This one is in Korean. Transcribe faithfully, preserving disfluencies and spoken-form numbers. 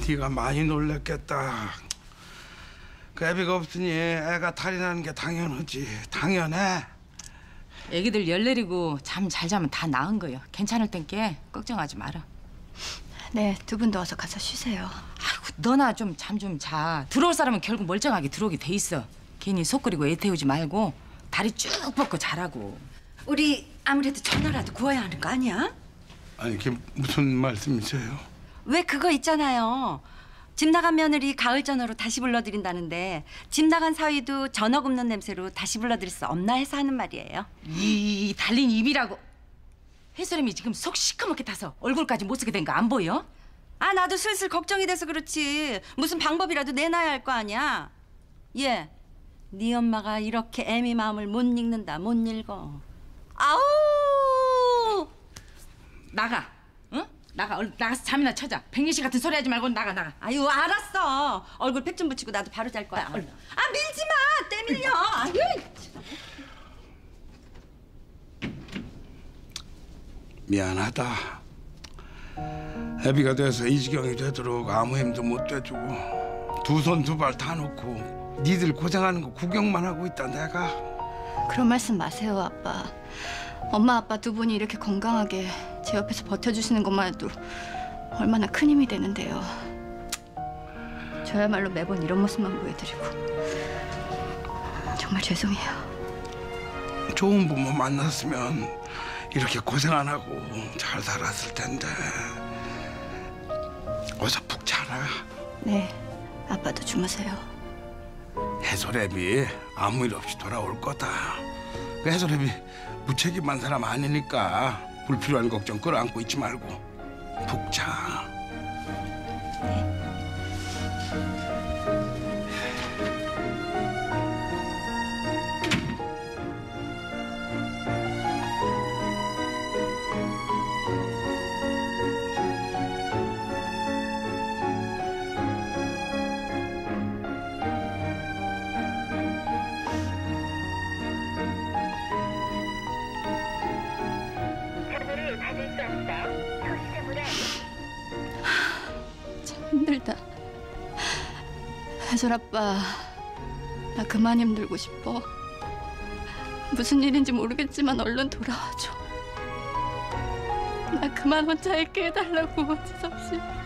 네가 많이 놀랬겠다. 그 애비가 없으니 애가 탈이 나는 게 당연하지. 당연해. 애기들 열 내리고 잠 잘 자면 다 나은 거요. 괜찮을 땐게 걱정하지 마라. 네, 두 분도 어서 가서 쉬세요. 아이고, 너나 좀 잠 좀 자. 들어올 사람은 결국 멀쩡하게 들어오게 돼 있어. 괜히 속 끓이고 애 태우지 말고 다리 쭉 뻗고 자라고. 우리 아무래도 전화라도 구워야 하는 거 아니야? 아니, 그게 무슨 말씀이세요? 왜 그거 있잖아요. 집 나간 며느리 가을 전어로 다시 불러드린다는데 집 나간 사위도 전어 굽는 냄새로 다시 불러드릴 수 없나 해서 하는 말이에요. 이 달린 입이라고. 해설님이 지금 속 시커멓게 타서 얼굴까지 못 쓰게 된 거 안 보여? 아, 나도 슬슬 걱정이 돼서 그렇지. 무슨 방법이라도 내놔야 할 거 아니야. 얘, 네 엄마가 이렇게 애미 마음을 못 읽는다, 못 읽어. 아우! 나가. 응? 나가. 얼른 나가서 잠이나 쳐자. 백리 씨 같은 소리 하지 말고 나가 나가. 아유, 알았어. 얼굴 팩 좀 붙이고 나도 바로 잘 거야. 얼른. 아, 밀지 마. 때 밀려. 아유. 미안하다. 애비가 돼서 이 지경이 되도록 아무 힘도 못 돼주고 두 손 두 발 다 놓고 니들 고생하는 거 구경만 하고 있다 내가. 그런 말씀 마세요, 아빠. 엄마, 아빠 두 분이 이렇게 건강하게 제 옆에서 버텨주시는 것만 해도 얼마나 큰 힘이 되는데요. 저야말로 매번 이런 모습만 보여드리고 정말 죄송해요. 좋은 부모 만났으면 이렇게 고생 안 하고 잘 살았을 텐데. 어서 푹 자라. 네, 아빠도 주무세요. 해솔애비 아무 일 없이 돌아올 거다. 그 해솔애비 무책임한 사람 아니니까 불필요한 걱정 끌어안고 있지 말고 푹 자. 참 힘들다. 해솔 아빠, 나 그만 힘들고 싶어. 무슨 일인지 모르겠지만 얼른 돌아와줘. 나 그만 혼자 있게 해달라고, 지섭씨.